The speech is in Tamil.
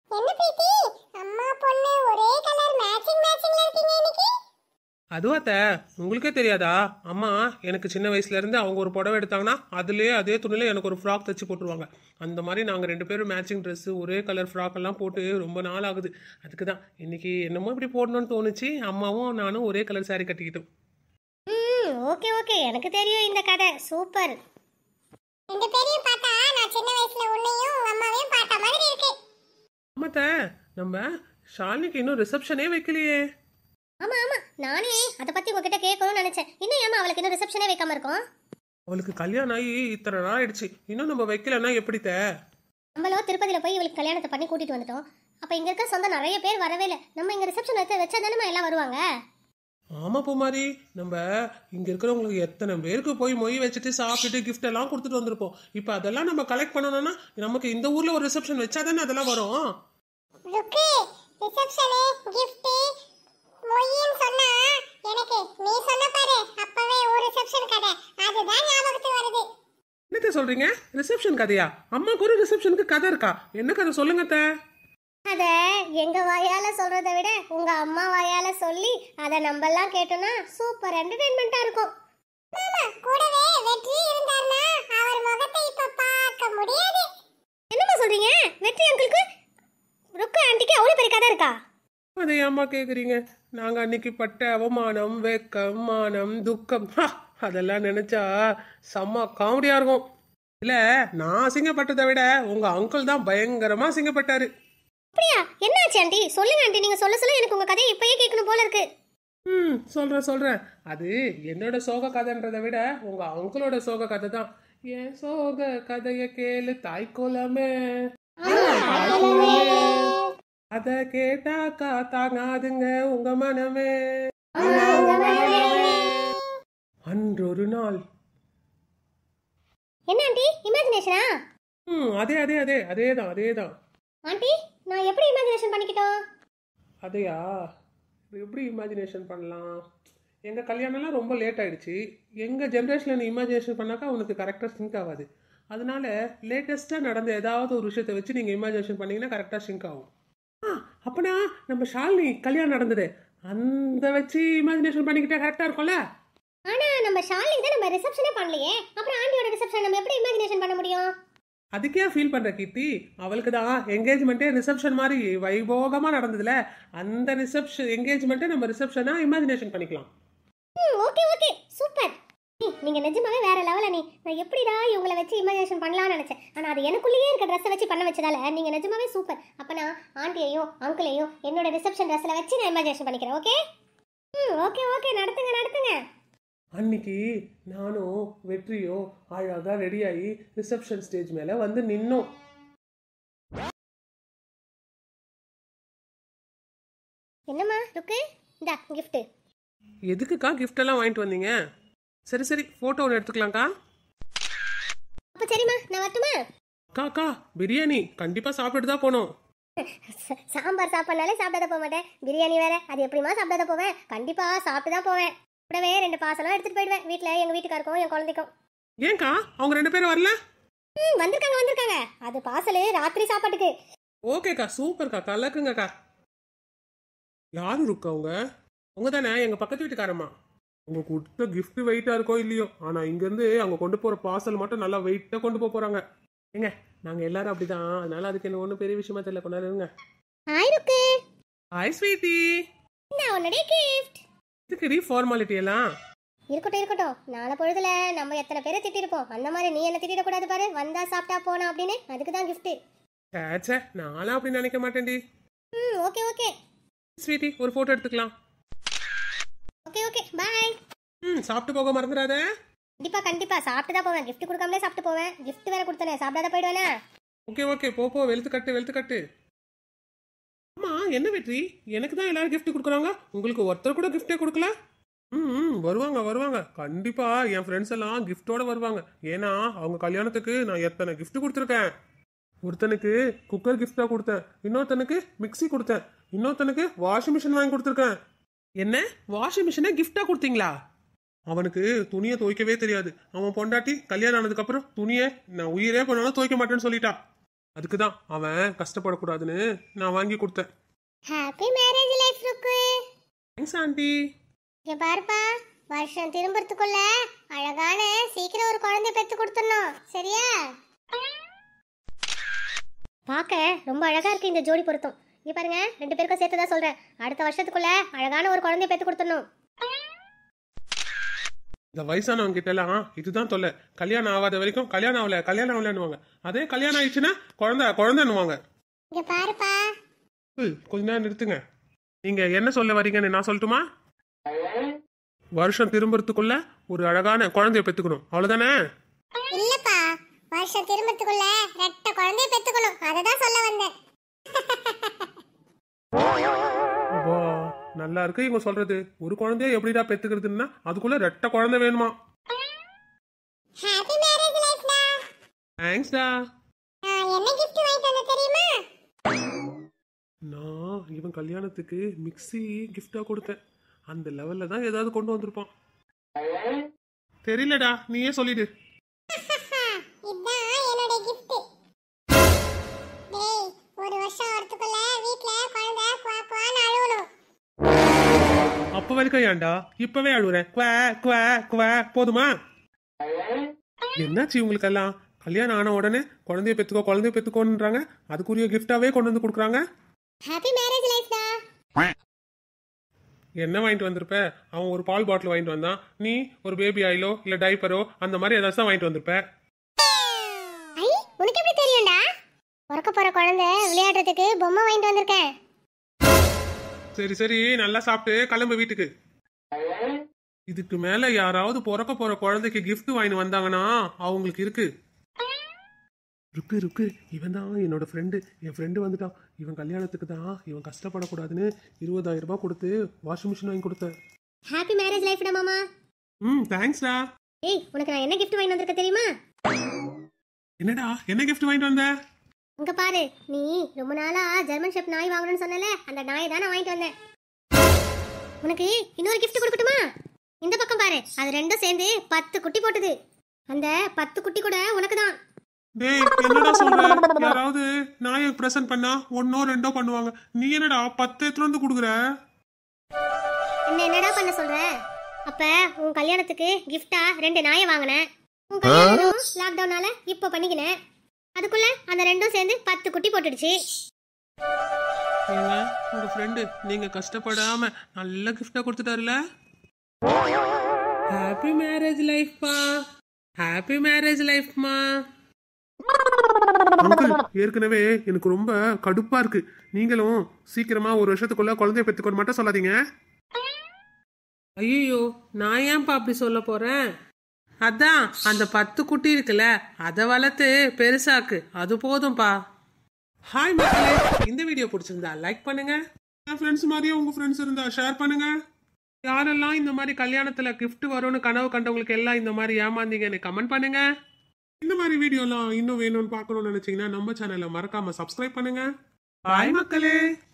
என்ன பிரீத்தி, அம்மா பொண்ணு ஒரே கலர் மேட்சிங் மேட்சிங்ல இருக்கீங்க இன்னைக்கு. அதுவும் அத்தை, உங்களுக்கே தெரியாதா? அம்மா எனக்கு சின்ன வயசுல இருந்து அவங்க ஒரு புடவை எடுத்தாங்கன்னா அதுலயே அதே துணியில எனக்கு ஒரு ஃப்ராக் தச்சு போட்டுருவாங்க. அந்த மாதிரி நாங்க 2 பேரும் மேட்சிங் ட்ரெஸ் ஒரே கலர் ஃப்ராக் எல்லாம் போட்டு ரொம்ப நாள் ஆகுது. அதுக்கு தான் இன்னைக்கு என்னமோ இப்படி போடணும்னு தோணுச்சு. அம்மாவும் நானும் ஒரே கலர் saree கட்டிக்கிட்டோம். ஓகே ஓகே, எனக்கு தெரியும் இந்த கதை. சூப்பர். ரெண்டு பேரையும் பார்த்தா நான் சின்ன வயசுல உன்னையும் உங்க அம்மாவையும் பார்த்த மாதிரி இருக்கு. அம்மாத்த, நம்ம ஷாலினிக்கு இன்னும் ரிசப்ஷனே வைக்கலையே. ஆமா ஆமா, நானே அதை பத்தி உங்ககிட்ட கேட்கணும்னு நினைச்சேன். இன்னும் ஏமா அவளுக்கு இன்னும் ரிசப்ஷனே வைக்காம இருக்கோம்? அவளுக்கு கல்யாணம் ஆகி இத்தனை நாள் ஆயிடுச்சு, இன்னும் நம்ம வைக்கலன்னா எப்படித்த? நம்மளோ திருப்பதியில போய் இவளுக்கு கல்யாணத்தை பண்ணி கூட்டிட்டு வந்துட்டோம். அப்ப இங்க இருக்க சொந்த நிறைய பேர் வரவே இல்லை. நம்ம இங்க ரிசப்ஷன் வச்சா தானே எல்லாம் வருவாங்க. ஆமா பூமாரி, நம்ம இங்க இருக்கிறவங்களுக்கு எத்தனை பேருக்கு போய் மொய் வச்சுட்டு சாப்பிட்டுட்டு கிஃப்ட் எல்லாம் கொடுத்துட்டு வந்திருப்போம். இப்ப அதெல்லாம் நம்ம கலெக்ட் பண்ணணும்னா நமக்கு இந்த ஊர்ல ஒரு ரிசப்ஷன் வச்சாதானே அதெல்லாம் வரும். ருக்கு, ரிசப்ஷன் gift மொய்ன்னு சொன்னா எனக்கு நீ சொன்ன பாரு அப்பவே ஒரு ரிசப்ஷன் கதை அதுதான் ஞாபகத்துக்கு வருது. என்னத்த சொல்றீங்க? ரிசப்ஷன் கதையா? அம்மாக்கு ஒரு ரிசப்ஷனுக்கு கதை இருக்கா? என்ன கதை சொல்லுங்க அத்தை. அத எங்க வாயால சொல்றதை விட உங்க அம்மா வாயால சொல்லி அதை நம்ம எல்லாம் கேட்டோம்னா சூப்பர் என்டர்டெயின்மெண்டா இருக்கும். மாமா கூடவே வெற்றி இருந்தார்னா அவர் முகத்தை இப்ப பார்க்க முடியாது. என்னம்மா சொல்றீங்க? வெற்றி அங்கிளுக்கு ருக்கு ஆண்டிக்கு அவ்வளவு பெரிய கதை இருக்கா? அதை அம்மா கேக்குறீங்க? நாங்க அன்னைக்கு பட்ட அவமானம், வெக்கம், மானம், துக்கம் அதெல்லாம் நினைச்சா செம்ம காமெடியா இருக்கும். இல்ல, நான் அசிங்கப்பட்டதை விட உங்க அங்கிள் தான் பயங்கரமா அசிங்கப்பட்டாரு. அப்படியா? என்னாச்சு ஆண்டி? சொல்லுங்க ஆண்டி, நீங்க சொல்ல சொல்ல எனக்கு உங்க கதையை இப்பயே கேட்கணும் போல இருக்கு. சொல்றேன். அது என்னோட சோக கதைன்றதை விட உங்க அங்கிளோட சோக கதை தான். என் சோக கதைய கேளு தாய்க்குலமே, அத கேட்டாக்கா தாங்காதுங்க உங்க மனமே. அன்றொரு நாள். என்ன ஆண்டி, இமேஜினேஷனா? அதேதான். ஆண்டி, நான் எப்படி இமேஜினேஷன் பண்ணிக்கிட்டோம்? அதையா? எப்படி இமேஜினேஷன் பண்ணலாம்? எங்கள் கல்யாணம்லாம் ரொம்ப லேட் ஆயிடுச்சு. எங்கள் ஜென்ரேஷனில் நீ இமேஜினேஷன் பண்ணாக்கா உனக்கு கரெக்டாக சிங்க் ஆகாது. அதனால லேட்டஸ்ட்டாக நடந்த ஏதாவது ஒரு விஷயத்தை வச்சு நீங்கள் இமேஜினேஷன் பண்ணிங்கன்னா கரெக்டாக சிங்க் ஆகும். அப்பனா நம்ம ஷாலினி கல்யாணம் நடந்தது அந்த வச்சு இமேஜினேஷன் பண்ணிக்கிட்டா கரெக்டாக இருக்கும்ல? ஆனா நம்ம ஷாலினி தான் நம்ம ரிசப்ஷனே பண்ணலையே, அப்புறம் ஆண்டியோட ரிசப்ஷன் நம்ம எப்படி இமேஜினேஷன் பண்ண முடியும்? அதுக்கே ஃபீல் பண்ற கீர்த்தி, அவளுக்கு தான் என்கேஜ்மெண்ட்டே ரிசப்ஷன் மாதிரி வைபோகமா நடந்ததுல, அந்த ரிசப்ஷன் என்கேஜ்மெண்ட்டை நம்ம ரிசப்ஷனா இமேஜினேஷன் பண்ணிக்கலாம். Okay super. நீங்க நிஜமாவே வேற லெவல. நான் எப்படிடா இவங்களை வச்சு இமேஜினேஷன் பண்ணலாம்னு நினைச்சேன். ஆனா அது எனக்குள்ளேயே இருக்க ட்ரெஸ்ஸை வச்சு பண்ண வச்சதால நீங்க நிஜமாவே சூப்பர். அப்ப நான் ஆண்டியையும் அங்கிளையும் என்னோட ரிசப்ஷன் ட்ரெஸ்ல வச்சு நான் இமேஜினேஷன் பண்ணிக்கிறேன். ஓகே நடத்துங்க. அன்னைக்கு நானும் வெற்றியோ அழகா ரெடியாகி ரிசப்ஷன் ஸ்டேஜ் மேல வந்து நின்னோம். என்னம்மா ருக்கு, இந்தா gift. எதுக்குக்கா கிஃப்ட் எல்லாம் வாங்கிட்டு வந்தீங்க? சரி போட்டோ ஒன்று எடுத்துக்கலாம்க்கா. அப்ப சரிம்மா, நான் வரட்டுமா? அக்கா பிரியாணி கண்டிப்பா சாப்பிட்டுட்டு தான் போனோம். சாம்பார் சாப்பிட்னாலே சாப்பிடாத போக மாட்டேன். பிரியாணி வேற, அது எப்படிமா சாப்பிடாத போவேன்? கண்டிப்பா சாப்பிட்டு தான் போவேன். கூடவே 2 பார்சலும் எடுத்துட்டு போயிடுவேன். வீட்டுல எங்க வீட்டுக்காருக்கும் என் குழந்தைக்கும். ஏன்க்கா அவங்க 2 பேரும் வரல? வந்திருக்காங்க. அது பார்சல் ராத்திரி சாப்பாட்டுக்கு. ஓகேக்கா, சூப்பர்க்கா, கலக்குங்கக்கா. யாரு இருக்கா அவங்க தானே எங்க பக்கத்து வீட்டுக்காரம்மா. அவங்க கொடுத்த கிஃப்ட் வெயிட்டா இருக்கோ இல்லையோ, ஆனா இங்க இருந்து அவங்க கொண்டு போற பார்சல் மட்டும் நல்லா வெயிட்டா கொண்டு போறாங்க. ஏங்க நாங்க எல்லாரும் அப்படிதான், அதனால அதுக்கு என்ன ஒன்றும் பெரிய விஷயமா தெரியல. கொண்டாடுங்க. ஹாய் ருக்கு. Hi sweetie. நான் உன்னுடைய கிஃப்ட். இதுக்கு ஃபார்மாலிட்டி எல்லாம் இருக்கட்டும். நாளை பொழுதுல நம்ம எத்தனை பேரை திட்டிருப்போம். அந்த மாதிரி நீ என்ன திட்டிடக்கூடாது பாரு. வந்தா சாப்பிட்டா போனா அப்படின்னு, அதுக்கு தான் கிஃப்ட். சேச்சே, நானும் அப்படி நினைக்க மாட்டேன்டி. ஓகே ஸ்வீட்டி, ஒரு போட்டோ எடுத்துக்கலாம். Okay bye. சாப்பிட்டு போக மறந்துடாத. கண்டிப்பா சாப்பிட்டு தான் போவேன். கிஃப்ட் கொடுக்காமலே சாப்பிட்டு போவேன். கிஃப்ட் வேற கொடுத்தனே, சாப்பிடாத போயிடுவேனே. ஓகே போ வெளுத்து கட்டு. அம்மா என்ன வெற்றி, எனக்கு தான் எல்லாரும் கிஃப்ட் கொடுக்குறாங்க, உங்களுக்கு ஒருத்தர் கூட கிஃப்டே கொடுக்கல? வருவாங்க கண்டிப்பா. என் ஃப்ரெண்ட்ஸ் எல்லாம் கிஃப்டோட வருவாங்க. ஏன்னா அவங்க கல்யாணத்துக்கு நான் எத்தனை கிஃப்ட் கொடுத்துருக்கேன். ஒருத்தனுக்கு குக்கர் கிஃப்டா கொடுத்தேன், இன்னொருத்தனுக்கு மிக்சி கொடுத்தேன், இன்னொருத்தனுக்கு வாஷிங் மிஷின் வாங்கி கொடுத்துருக்கேன். என்ன வாஷிங் மிஷினை கிஃப்டா கொடுத்தீங்களா? அவனுக்கு துணியை துவைக்கவே தெரியாது. அவன் பொண்டாட்டி கல்யாணம் ஆனதுக்கு அப்புறம் துணியை நான் உயிரே போனாலும் துவைக்க மாட்டேன்னு சொல்லிட்டா. அதுக்கு தான் அவன் கஷ்டப்படக்கூடாதுன்னு நான் வாங்கி கொடுத்தேன். Happy marriage life Rukku. Thanks aunty. இங்க பாருப்பா, வருஷம் திரும்புறதுக்குள்ள அழகான சீக்கிரம் ஒரு குழந்தை பெத்து கொடுத்துடணும், சரியா? பார்க்க ரொம்ப அழகா இருக்கு இந்த ஜோடி பொருத்தம். இங்க பாருங்க, 2 பேருக்கும் சேர்த்து தான் சொல்றேன், அடுத்த வருஷத்துக்குள்ள அழகான ஒரு குழந்தைய பெத்து கொடுத்துடணும். இந்த வயசானவங்க கிட்ட எல்லாம் இதுதான் தொல்லை. கல்யாணம் ஆகாத வரைக்கும் கல்யாணம் ஆகலன்னுவாங்க. அதே கல்யாணம் ஆயிடுச்சுன்னா குழந்தைன்னுவாங்க. இங்க பாருப்பா. கொஞ்ச நேரம் நிறுத்துங்க. நீங்க என்ன சொல்ல வரீங்கன்னு நான் சொல்லட்டுமா? வருஷம் திரும்புறதுக்குள்ள ஒரு அழகான குழந்தைய பெத்துக்கணும், அவ்வளவுதானே? இல்லப்பா, வருஷம் திரும்பறதுக்குள்ள ரெட்ட குழந்தைய பெத்துக்கணும், அததான் சொல்ல வந்தேன். நல்லா இருக்கு இவங்க சொல்றது. ஒரு குழந்தைய எப்படிடா பெத்துக்கிறதுன்னா அதுக்குள்ள ரெட்ட குழந்தை வேணுமா? ஹாப்பி மேரேஜ் லைஃப்டா. தேங்க்ஸ்டா. என்ன gift வாங்கிட்டு வந்த தெரியுமா? நான் இவன் கல்யாணத்துக்கு மிக்ஸி கிஃப்டா கொடுத்தேன். அந்த லெவல்ல தான் ஏதாவது கொண்டு வந்திருப்பான். தெரியலடா, நீயே சொல்லிடு. இதான் என்னோட gift. டேய், ஒரு வருஷம் வரதுக்குள்ள வீட்ல குழந்தை குவான்னு அழுவணும். அப்ப வரைக்கும் ஏன்டா இப்பவே அழுவுறேன்? குவா குவா குவா போதுமா? என்னாச்சு உங்களுக்கெல்லாம்? கல்யாணம் ஆன உடனே குழந்தைய பெத்துக்கோன்றாங்க, அதுக்குரிய கிஃப்டாவே கொண்டு வந்து கொடுக்குறாங்க. ஹாப்பி மேரேஜ் லைஃப்டா. என்ன வாங்கிட்டு வந்திருப்ப? அவன் ஒரு பால் பாட்டில் வாங்கிட்டு வந்தான், நீ ஒரு பேபி ஆயிலோ இல்ல டைப்பரோ அந்த மாதிரி ஏதாச்சும் வாங்கிட்டு வந்திருப்ப. ஐ, உனக்கு எப்படி தெரியும்டா? பிறக்க போற குழந்தை விளையாடுறதுக்கு பொம்மை வாங்கிட்டு வந்திருக்கேன். சரி சரி, நல்லா சாப்பிட்டு கிளம்பு வீட்டுக்கு. இதுக்கு மேல யாராவது பிறக்க போற குழந்தைக்கு கிஃப்ட் வாங்கிட்டு வந்தாங்கன்னா அவங்களுக்கு இருக்கு. ருக்கு இவன் தான் என்னோட ஃப்ரெண்டு. என் ஃப்ரெண்டு வந்துட்டான். இவன் கல்யாணத்துக்கு தான் இவன் கஷ்டப்படக்கூடாதுன்னு 20,000 ரூபாய் கொடுத்து வாஷிங் மிஷின் வாங்கி கொடுத்தேன். ஹாப்பி மேரேஜ் லைஃப்டா மாமா. தேங்க்ஸ்டா. ஏய், உனக்கு நான் என்ன gift வாங்கிட்டு வந்திருக்க தெரியுமா? என்னடா என்ன கிஃப்ட் வாங்கிட்டு வந்த? இங்க பாரு, நீ ரொம்ப நாளா ஜெர்மன் ஷெப் நாய் வாங்கணும்னு சொன்னல, அந்த நாயை தான் நான் வாங்கிட்டு வந்தேன். உனக்கு இன்னொரு gift கொடுக்கட்டுமா? இந்த பக்கம் பாரு, அது ரெண்டும் சேர்ந்து 10 குட்டி போட்டுது. அந்த 10 குட்டி கூட உனக்கு தான். டேய், என்னடா சொல்ற? யாராவது நாயை பிரசன்ட் பண்ணா 1ஓ 2ஓ பண்ணுவாங்க, நீ என்னடா 10 எடுத்துட்டு வந்து கொடுக்குற? என்னடா பண்ண சொல்ற? அப்ப உன் கல்யாணத்துக்கு gift-ஆ 2 நாயை வாங்கினேன். உன் கல்யாணம் லாக்டவுனால இப்ப பண்ணிக்கினேன். அதுக்குள்ள அந்த ரெண்டும் சேர்ந்து 10 குட்டி போட்டுடுச்சு. ஏங்க, உங்க ஃப்ரெண்டு நீங்க கஷ்டப்படாம நல்ல கிஃப்டா கொடுத்துட்டாருல. ஹாப்பி மேரேஜ் லைஃப்பா. ஹாப்பி மேரேஜ் லைஃப்மா. அங்கிள், ஏற்கனவே எனக்கு ரொம்ப கடுப்பா இருக்கு. நீங்களும் சீக்கிரமா ஒரு வருஷத்துக்குள்ள குழந்தைய பெற்றுக்கொண்டு மட்டும் சொல்லாதீங்க. ஐயோ, நான் ஏன்பா அப்படி சொல்ல போறேன்? அதான் அந்த 10 குட்டி இருக்குல்ல, அதை வளர்த்து பெருசாக்கு, அது போதும்பா. ஹாய் மக்களே, இந்த வீடியோ பிடிச்சிருந்தா லைக் பண்ணுங்க. என் ஃப்ரெண்ட்ஸ் மாதிரியே உங்க ஃப்ரெண்ட்ஸ் இருந்தா ஷேர் பண்ணுங்க. யாரெல்லாம் இந்த மாதிரி கல்யாணத்துல கிஃப்ட் வரும்னு கனவு கண்டவங்களுக்கு எல்லாம் இந்த மாதிரி ஏமாந்தீங்கன்னு கமெண்ட் பண்ணுங்க. இந்த மாதிரி வீடியோலாம் இன்னும் வேணும்னு பார்க்கணும்னு நினைச்சீங்கன்னா நம்ம சேனலை மறக்காம சப்ஸ்கிரைப் பண்ணுங்க. பாய் மக்களே.